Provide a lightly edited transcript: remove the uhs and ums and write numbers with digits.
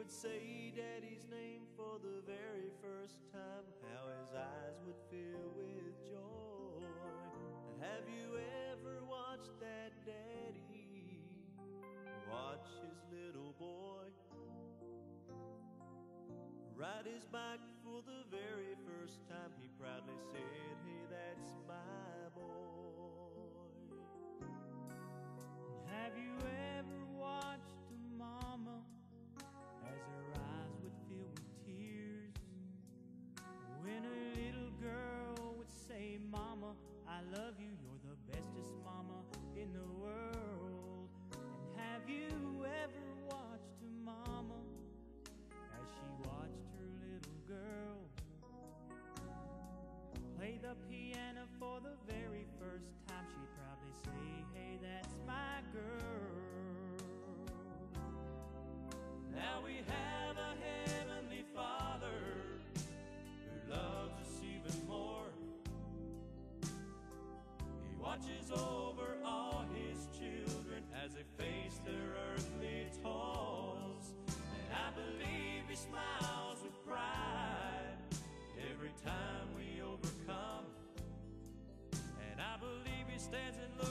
would say Daddy's name for the very first time, how his eyes would fill with joy. Have you ever watched that daddy watch his little boy ride his bike for the very first time? He proudly said, "Hey, that's my boy." Have you ever watched a mama as her eyes would fill with tears when a little girl would say, "Mama, I love you, you're the bestest mama in the world"? And have you ever watched a mama as she watched her little girl play the piano for the very first time? She'd proudly say, "Hey, that's my girl." Now we have a heavenly Father who loves us even more. He watches over all his children as they face their earthly toils. And I believe he smiles with pride every time we overcome. And I believe he stands and looks